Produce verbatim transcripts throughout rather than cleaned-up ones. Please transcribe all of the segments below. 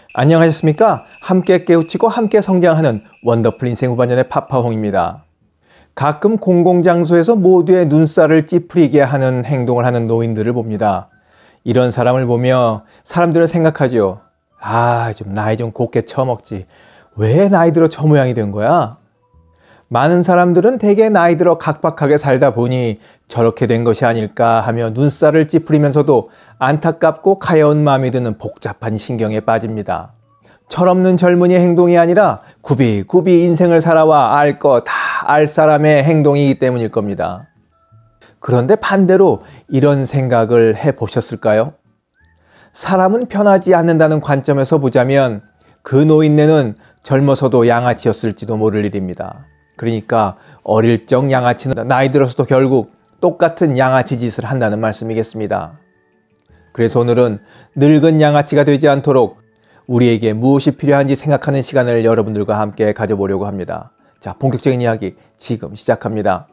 안녕하셨습니까? 함께 깨우치고 함께 성장하는 원더풀 인생 후반년의 파파홍입니다. 가끔 공공장소에서 모두의 눈살을 찌푸리게 하는 행동을 하는 노인들을 봅니다. 이런 사람을 보며 사람들은 생각하죠. 아, 좀 나이 좀 곱게 처먹지. 왜 나이 들어 저 모양이 된 거야? 많은 사람들은 대개 나이 들어 각박하게 살다 보니 저렇게 된 것이 아닐까 하며 눈살을 찌푸리면서도 안타깝고 가여운 마음이 드는 복잡한 신경에 빠집니다. 철없는 젊은이의 행동이 아니라 굽이굽이 인생을 살아와 알 거 다 알 사람의 행동이기 때문일 겁니다. 그런데 반대로 이런 생각을 해보셨을까요? 사람은 변하지 않는다는 관점에서 보자면 그 노인네는 젊어서도 양아치였을지도 모를 일입니다. 그러니까 어릴 적 양아치는 나이 들어서도 결국 똑같은 양아치 짓을 한다는 말씀이겠습니다. 그래서 오늘은 늙은 양아치가 되지 않도록 우리에게 무엇이 필요한지 생각하는 시간을 여러분들과 함께 가져보려고 합니다. 자, 본격적인 이야기 지금 시작합니다.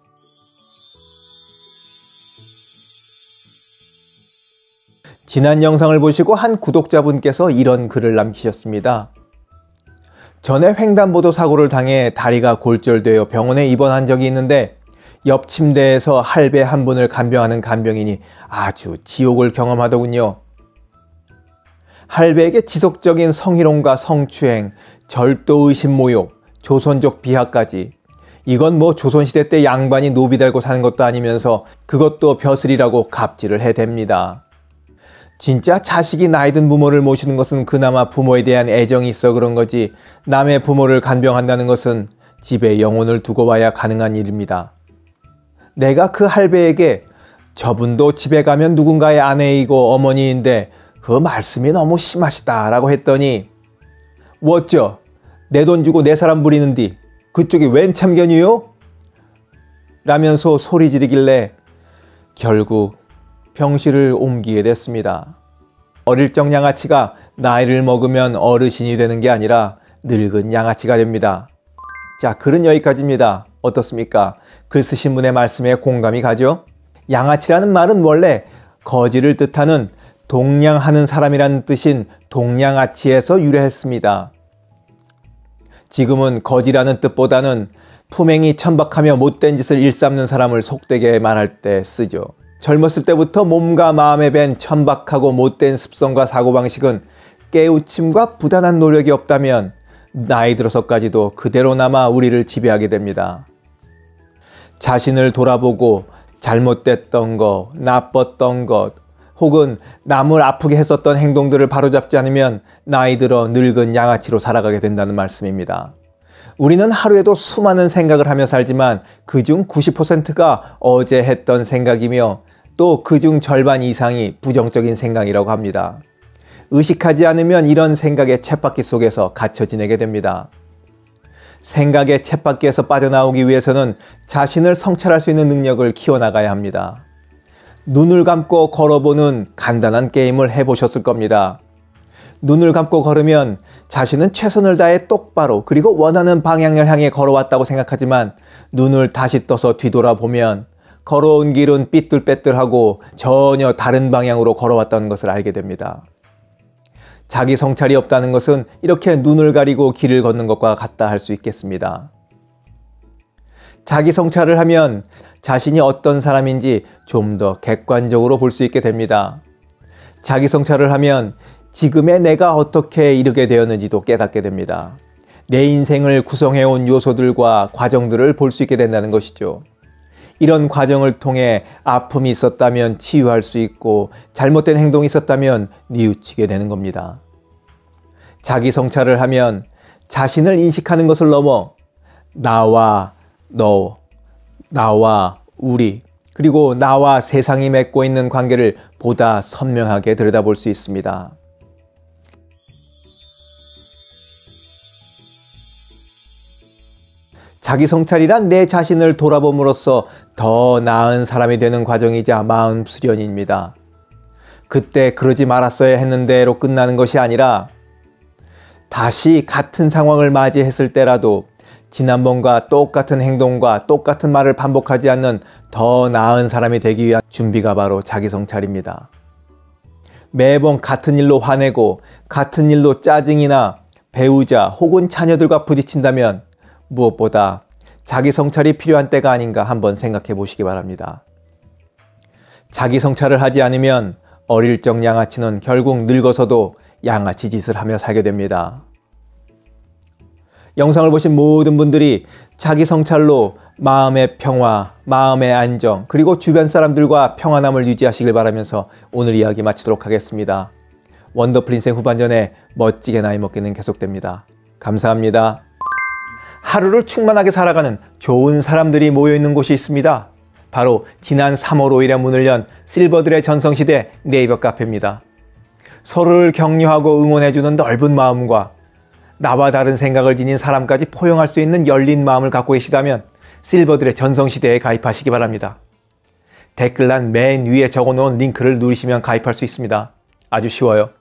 지난 영상을 보시고 한 구독자분께서 이런 글을 남기셨습니다. 전에 횡단보도 사고를 당해 다리가 골절되어 병원에 입원한 적이 있는데 옆 침대에서 할배 한 분을 간병하는 간병인이 아주 지옥을 경험하더군요. 할배에게 지속적인 성희롱과 성추행, 절도의심 모욕, 조선족 비하까지. 이건 뭐 조선시대 때 양반이 노비 달고 사는 것도 아니면서 그것도 벼슬이라고 갑질을 해댑니다. 진짜 자식이 나이든 부모를 모시는 것은 그나마 부모에 대한 애정이 있어 그런 거지 남의 부모를 간병한다는 것은 집에 영혼을 두고 와야 가능한 일입니다. 내가 그 할배에게 저분도 집에 가면 누군가의 아내이고 어머니인데 그 말씀이 너무 심하시다 라고 했더니 어쩌? 내 돈 주고 내 사람 부리는디 그쪽이 웬 참견이요? 라면서 소리 지르길래 결국 병실을 옮기게 됐습니다. 어릴 적 양아치가 나이를 먹으면 어르신이 되는 게 아니라 늙은 양아치가 됩니다. 자, 글은 여기까지입니다. 어떻습니까? 글 쓰신 분의 말씀에 공감이 가죠? 양아치라는 말은 원래 거지를 뜻하는 동냥하는 사람이라는 뜻인 동냥아치에서 유래했습니다. 지금은 거지라는 뜻보다는 품행이 천박하며 못된 짓을 일삼는 사람을 속되게 말할 때 쓰죠. 젊었을 때부터 몸과 마음에 밴 천박하고 못된 습성과 사고방식은 깨우침과 부단한 노력이 없다면 나이 들어서까지도 그대로 남아 우리를 지배하게 됩니다. 자신을 돌아보고 잘못됐던 것, 나빴던 것, 혹은 남을 아프게 했었던 행동들을 바로잡지 않으면 나이 들어 늙은 양아치로 살아가게 된다는 말씀입니다. 우리는 하루에도 수많은 생각을 하며 살지만 그중 구십 퍼센트가 어제 했던 생각이며 또 그중 절반 이상이 부정적인 생각이라고 합니다. 의식하지 않으면 이런 생각의 쳇바퀴 속에서 갇혀 지내게 됩니다. 생각의 쳇바퀴에서 빠져나오기 위해서는 자신을 성찰할 수 있는 능력을 키워나가야 합니다. 눈을 감고 걸어보는 간단한 게임을 해보셨을 겁니다. 눈을 감고 걸으면 자신은 최선을 다해 똑바로 그리고 원하는 방향을 향해 걸어왔다고 생각하지만 눈을 다시 떠서 뒤돌아보면 걸어온 길은 삐뚤빼뚤하고 전혀 다른 방향으로 걸어왔다는 것을 알게 됩니다. 자기 성찰이 없다는 것은 이렇게 눈을 가리고 길을 걷는 것과 같다 할 수 있겠습니다. 자기 성찰을 하면 자신이 어떤 사람인지 좀 더 객관적으로 볼 수 있게 됩니다. 자기 성찰을 하면 지금의 내가 어떻게 이르게 되었는지도 깨닫게 됩니다. 내 인생을 구성해온 요소들과 과정들을 볼 수 있게 된다는 것이죠. 이런 과정을 통해 아픔이 있었다면 치유할 수 있고 잘못된 행동이 있었다면 뉘우치게 되는 겁니다. 자기 성찰을 하면 자신을 인식하는 것을 넘어 나와 너, 나와 우리, 그리고 나와 세상이 맺고 있는 관계를 보다 선명하게 들여다볼 수 있습니다. 자기 성찰이란 내 자신을 돌아봄으로써 더 나은 사람이 되는 과정이자 마음 수련입니다. 그때 그러지 말았어야 했는데로 끝나는 것이 아니라 다시 같은 상황을 맞이했을 때라도 지난번과 똑같은 행동과 똑같은 말을 반복하지 않는 더 나은 사람이 되기 위한 준비가 바로 자기 성찰입니다. 매번 같은 일로 화내고 같은 일로 짜증이나 배우자 혹은 자녀들과 부딪힌다면 무엇보다 자기 성찰이 필요한 때가 아닌가 한번 생각해 보시기 바랍니다. 자기 성찰을 하지 않으면 어릴 적 양아치는 결국 늙어서도 양아치 짓을 하며 살게 됩니다. 영상을 보신 모든 분들이 자기 성찰로 마음의 평화, 마음의 안정, 그리고 주변 사람들과 평안함을 유지하시길 바라면서 오늘 이야기 마치도록 하겠습니다. 원더풀 인생 후반전에 멋지게 나이 먹기는 계속됩니다. 감사합니다. 하루를 충만하게 살아가는 좋은 사람들이 모여있는 곳이 있습니다. 바로 지난 삼월 오일에 문을 연 실버들의 전성시대 네이버 카페입니다. 서로를 격려하고 응원해주는 넓은 마음과 나와 다른 생각을 지닌 사람까지 포용할 수 있는 열린 마음을 갖고 계시다면 실버들의 전성시대에 가입하시기 바랍니다. 댓글란 맨 위에 적어놓은 링크를 누르시면 가입할 수 있습니다. 아주 쉬워요.